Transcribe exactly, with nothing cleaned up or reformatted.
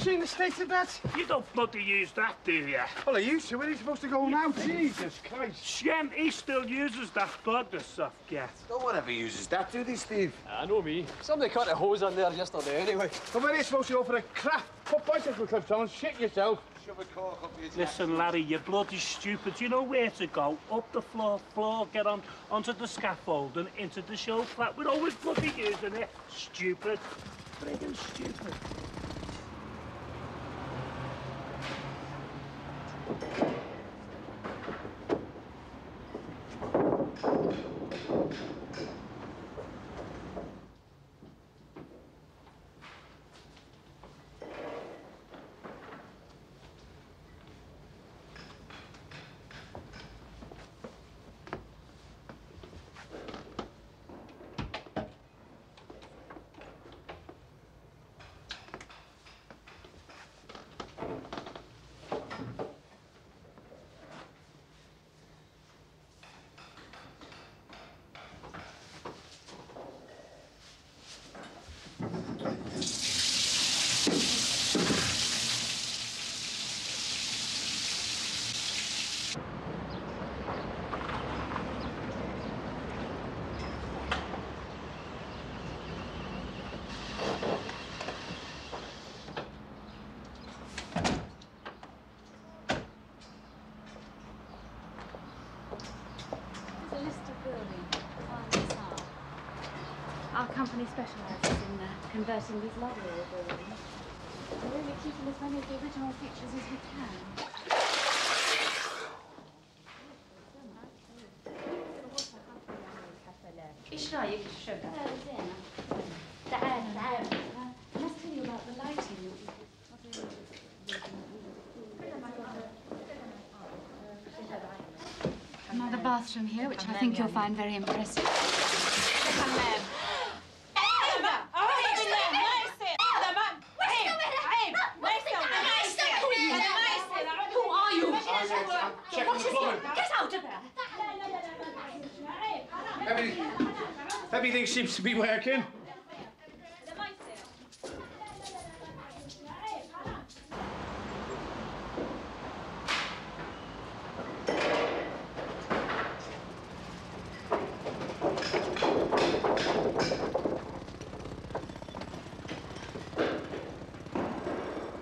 seen the state of that? You don't bloody use that, do you? Well, I used to. Where are you supposed to go now? Jesus Christ. Shem, he still uses that for the soft gas. No one ever uses that, do they, Steve? I know me. Somebody cut a hose on there yesterday anyway. Well, where are you supposed to go for a crap? Put bicycle clips on and shit yourself. Shove a cork up your Listen, Larry, you're bloody stupid. You know where to go. Up the floor, floor, get on onto the scaffold and into the show flat. We're always bloody using it. Stupid. Friggin' stupid. Our company specialises in uh, converting these library buildings. We're really keeping as many of the original features as we can. ايش رايك الشباب؟ زينة. تعال تعال. I must tell you about the lighting. Another bathroom here, which I think you'll find very impressive. Checking the plumbing. Get out of there! Everything, everything seems to be working.